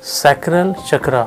Sacral chakra.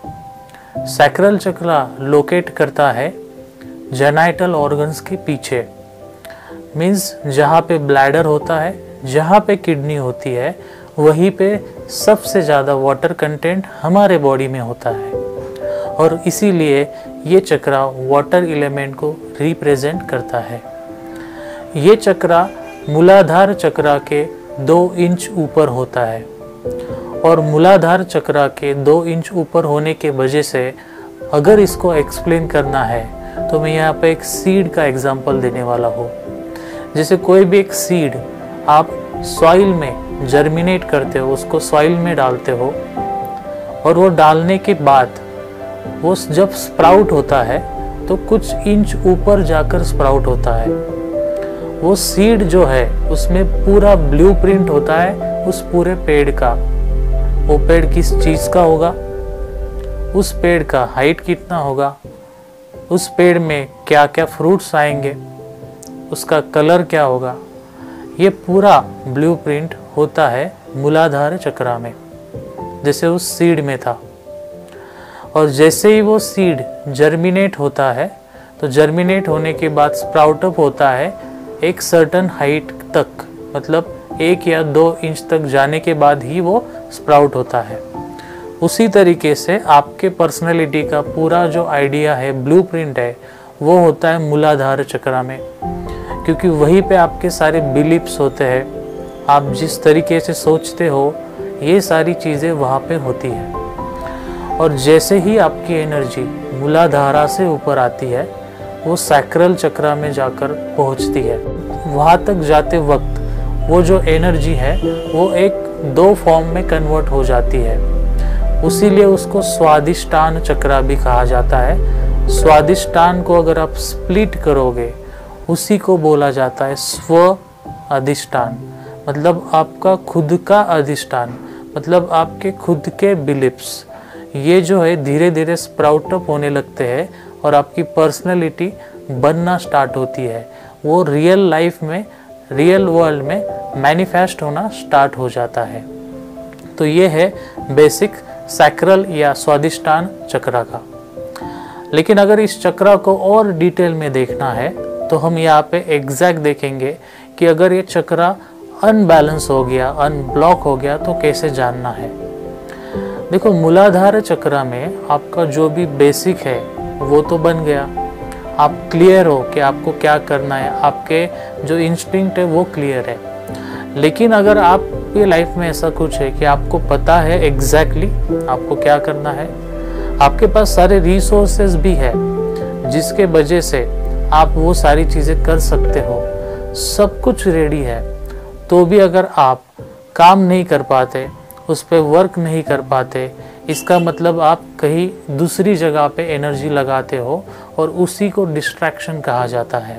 Sacral chakra locate करता है genital organs के पीछे, मीन्स जहाँ पे ब्लैडर होता है, जहाँ पे किडनी होती है, वहीं पे सबसे ज़्यादा वाटर कंटेंट हमारे बॉडी में होता है और इसीलिए ये चक्रा वाटर एलिमेंट को रिप्रेजेंट करता है। ये चक्रा मूलाधार चक्रा के 2 इंच ऊपर होता है और मूलाधार चक्रा के 2 इंच ऊपर होने के वजह से अगर इसको एक्सप्लेन करना है तो मैं यहाँ पे एक सीड का एग्जांपल देने वाला हूँ। जैसे कोई भी एक सीड आप सॉइल में जर्मिनेट करते हो, उसको सॉइल में डालते हो और वो डालने के बाद वो जब स्प्राउट होता है तो कुछ इंच ऊपर जाकर स्प्राउट होता है। वो सीड जो है उसमें पूरा ब्लूप्रिंट होता है उस पूरे पेड़ का। वो पेड़ किस चीज़ का होगा, उस पेड़ का हाइट कितना होगा, उस पेड़ में क्या क्या फ्रूट्स आएंगे, उसका कलर क्या होगा, ये पूरा ब्लूप्रिंट होता है मूलाधार चक्रा में, जैसे उस सीड में था। और जैसे ही वो सीड जर्मिनेट होता है तो जर्मिनेट होने के बाद स्प्राउट अप होता है एक सर्टन हाइट तक, मतलब 1 या 2 इंच तक जाने के बाद ही वो स्प्राउट होता है। उसी तरीके से आपके पर्सनैलिटी का पूरा जो आइडिया है, ब्लूप्रिंट है, वो होता है मूलाधार चक्रा में, क्योंकि वहीं पे आपके सारे बिलीफ्स होते हैं। आप जिस तरीके से सोचते हो ये सारी चीज़ें वहाँ पे होती है। और जैसे ही आपकी एनर्जी मूलाधारा से ऊपर आती है वो सैक्रल चक्रा में जाकर पहुँचती है। वहाँ तक जाते वक्त वो जो एनर्जी है वो एक 2 फॉर्म में कन्वर्ट हो जाती है। उसीलिए उसको स्वादिष्टान चक्रा भी कहा जाता है। स्वादिष्टान को अगर आप स्प्लिट करोगे उसी को बोला जाता है स्व अधिष्ठान, मतलब आपका खुद का अधिष्ठान, मतलब आपके खुद के बिलीफ्स। ये जो है धीरे धीरे स्प्राउट अप होने लगते हैं और आपकी पर्सनैलिटी बनना स्टार्ट होती है। वो रियल लाइफ में, रियल वर्ल्ड में मैनिफेस्ट होना स्टार्ट हो जाता है। तो ये है बेसिक सैक्रल या स्वादिष्टान चक्रा का। लेकिन अगर इस चक्रा को और डिटेल में देखना है तो हम यहाँ पे एग्जैक्ट देखेंगे कि अगर ये चक्रा अनबैलेंस हो गया, अनब्लॉक हो गया तो कैसे जानना है। देखो, मूलाधार चक्रा में आपका जो भी बेसिक है वो तो बन गया, आप क्लियर हो कि आपको क्या करना है, आपके जो इंस्टिंक्ट है वो क्लियर है। लेकिन अगर आपकी लाइफ में ऐसा कुछ है कि आपको पता है एग्जैक्टली आपको क्या करना है, आपके पास सारे रिसोर्सेज भी है जिसके वजह से आप वो सारी चीज़ें कर सकते हो, सब कुछ रेडी है, तो भी अगर आप काम नहीं कर पाते, उस पर वर्क नहीं कर पाते, इसका मतलब आप कहीं दूसरी जगह पे एनर्जी लगाते हो और उसी को डिस्ट्रैक्शन कहा जाता है।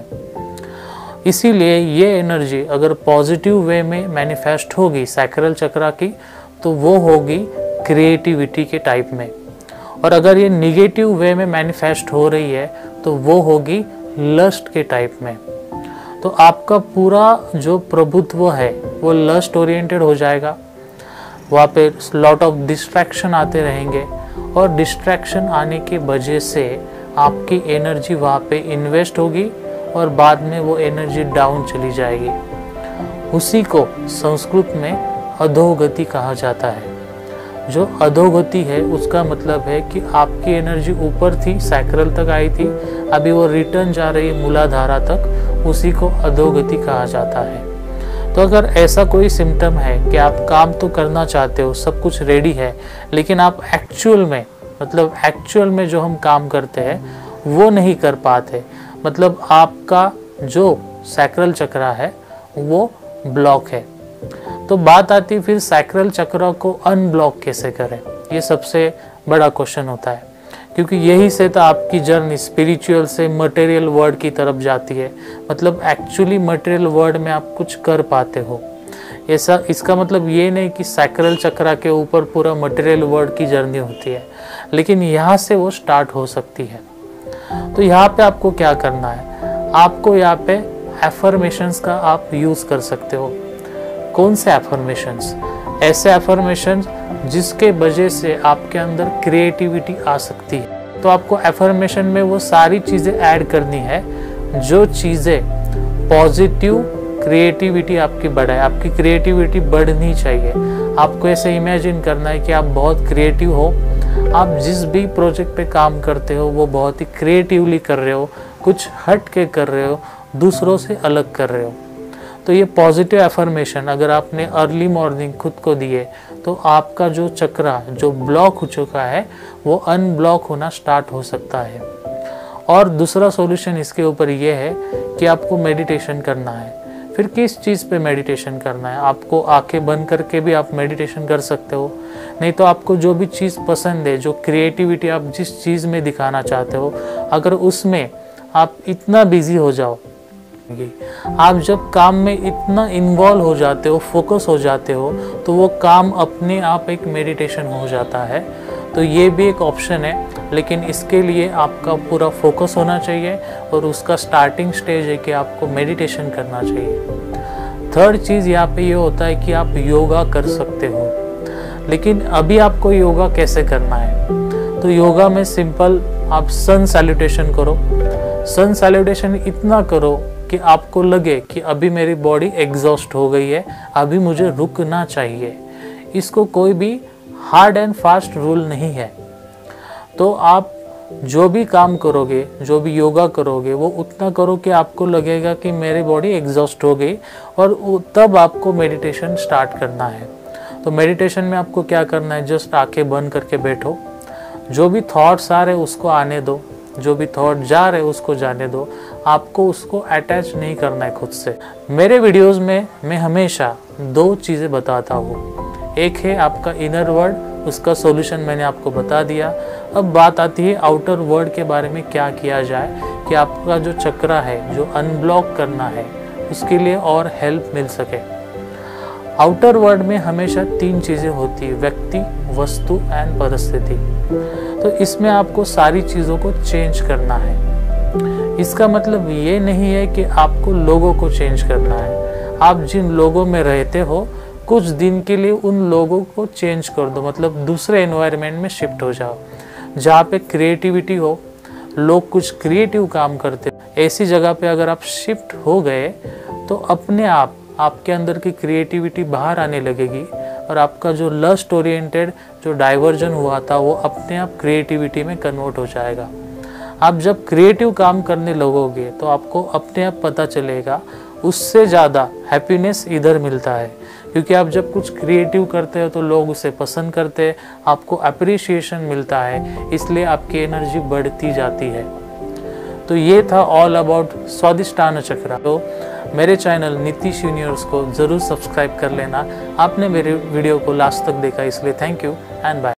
इसीलिए ये एनर्जी अगर पॉजिटिव वे में मैनिफेस्ट होगी सैक्रल चक्रा की तो वो होगी क्रिएटिविटी के टाइप में, और अगर ये निगेटिव वे में मैनिफेस्ट हो रही है तो वो होगी लस्ट के टाइप में। तो आपका पूरा जो प्रभुत्व है वो लस्ट ओरिएंटेड हो जाएगा। वहाँ पे लॉट ऑफ डिस्ट्रैक्शन आते रहेंगे और डिस्ट्रैक्शन आने की वजह से आपकी एनर्जी वहाँ पे इन्वेस्ट होगी और बाद में वो एनर्जी डाउन चली जाएगी। उसी को संस्कृत में अधोगति कहा जाता है। जो अधोगति है उसका मतलब है कि आपकी एनर्जी ऊपर थी, सैक्रल तक आई थी, अभी वो रिटर्न जा रही है मूलाधारा तक, उसी को अधोगति कहा जाता है। तो अगर ऐसा कोई सिम्टम है कि आप काम तो करना चाहते हो, सब कुछ रेडी है, लेकिन आप एक्चुअल में, मतलब एक्चुअल में जो हम काम करते हैं वो नहीं कर पाते, मतलब आपका जो सैक्रल चक्रा है वो ब्लॉक है, तो बात आती फिर सैक्रल चक्रा को अनब्लॉक कैसे करें। ये सबसे बड़ा क्वेश्चन होता है, क्योंकि यही से तो आपकी जर्नी स्पिरिचुअल से मटेरियल वर्ल्ड की तरफ जाती है, मतलब एक्चुअली मटेरियल वर्ल्ड में आप कुछ कर पाते हो। ऐसा इसका मतलब ये नहीं कि सैक्रल चक्रा के ऊपर पूरा मटेरियल वर्ल्ड की जर्नी होती है, लेकिन यहाँ से वो स्टार्ट हो सकती है। तो यहाँ पे आपको क्या करना है, आपको यहाँ पे एफर्मेशंस का आप यूज़ कर सकते हो। कौन से एफर्मेशंस? ऐसे अफर्मेशन जिसके वजह से आपके अंदर क्रिएटिविटी आ सकती है। तो आपको अफर्मेशन में वो सारी चीज़ें ऐड करनी है जो चीज़ें पॉजिटिव क्रिएटिविटी आपकी बढ़ाए। आपकी क्रिएटिविटी बढ़नी चाहिए। आपको ऐसे इमेजिन करना है कि आप बहुत क्रिएटिव हो, आप जिस भी प्रोजेक्ट पे काम करते हो वो बहुत ही क्रिएटिवली कर रहे हो, कुछ हट के कर रहे हो, दूसरों से अलग कर रहे हो। तो ये पॉजिटिव अफर्मेशन अगर आपने अर्ली मॉर्निंग खुद को दिए तो आपका जो चक्रा जो ब्लॉक हो चुका है वो अनब्लॉक होना स्टार्ट हो सकता है। और दूसरा सॉल्यूशन इसके ऊपर ये है कि आपको मेडिटेशन करना है। फिर किस चीज़ पे मेडिटेशन करना है? आपको आंखें बंद करके भी आप मेडिटेशन कर सकते हो, नहीं तो आपको जो भी चीज़ पसंद है, जो क्रिएटिविटी आप जिस चीज़ में दिखाना चाहते हो, अगर उसमें आप इतना बिजी हो जाओ, आप जब काम में इतना इन्वॉल्व हो जाते हो, फोकस हो जाते हो, तो वो काम अपने आप एक मेडिटेशन हो जाता है। तो ये भी एक ऑप्शन है, लेकिन इसके लिए आपका पूरा फोकस होना चाहिए और उसका स्टार्टिंग स्टेज है कि आपको मेडिटेशन करना चाहिए। थर्ड चीज़ यहाँ पे ये होता है कि आप योगा कर सकते हो, लेकिन अभी आपको योगा कैसे करना है? तो योगा में सिंपल आप सन सैल्यूटेशन करो। सन सैल्यूटेशन इतना करो कि आपको लगे कि अभी मेरी बॉडी एग्जॉस्ट हो गई है, अभी मुझे रुकना चाहिए। इसको कोई भी हार्ड एंड फास्ट रूल नहीं है। तो आप जो भी काम करोगे, जो भी योगा करोगे, वो उतना करो कि आपको लगेगा कि मेरी बॉडी एग्जॉस्ट हो गई, और तब आपको मेडिटेशन स्टार्ट करना है। तो मेडिटेशन में आपको क्या करना है? जस्ट आंखें बंद करके बैठो, जो भी थॉट्स आ रहे उसको आने दो, जो भी थॉट जा रहे उसको जाने दो, आपको उसको अटैच नहीं करना है खुद से। मेरे वीडियोस में मैं हमेशा दो चीज़ें बताता हूँ। एक है आपका इनर वर्ल्ड, उसका सॉल्यूशन मैंने आपको बता दिया। अब बात आती है आउटर वर्ल्ड के बारे में क्या किया जाए कि आपका जो चक्रा है, जो अनब्लॉक करना है, उसके लिए और हेल्प मिल सके। आउटर वर्ल्ड में हमेशा तीन चीज़ें होती है: व्यक्ति, वस्तु एंड परिस्थिति। तो इसमें आपको सारी चीज़ों को चेंज करना है। इसका मतलब ये नहीं है कि आपको लोगों को चेंज करना है। आप जिन लोगों में रहते हो कुछ दिन के लिए उन लोगों को चेंज कर दो, मतलब दूसरे एनवायरनमेंट में शिफ्ट हो जाओ जहाँ पे क्रिएटिविटी हो, लोग कुछ क्रिएटिव काम करते हो। ऐसी जगह पे अगर आप शिफ्ट हो गए तो अपने आप आपके अंदर की क्रिएटिविटी बाहर आने लगेगी, और आपका जो लस्ट ओरिएंटेड जो डाइवर्जन हुआ था वो अपने आप क्रिएटिविटी में कन्वर्ट हो जाएगा। आप जब क्रिएटिव काम करने लगोगे तो आपको अपने आप पता चलेगा उससे ज़्यादा हैप्पीनेस इधर मिलता है, क्योंकि आप जब कुछ क्रिएटिव करते हो तो लोग उसे पसंद करते हैं, आपको अप्रिसिएशन मिलता है, इसलिए आपकी एनर्जी बढ़ती जाती है। तो ये था ऑल अबाउट स्वादिष्टान्न चक्रा। तो मेरे चैनल नीतीश यूनिवर्स को ज़रूर सब्सक्राइब कर लेना। आपने मेरे वीडियो को लास्ट तक देखा, इसलिए थैंक यू एंड बाय।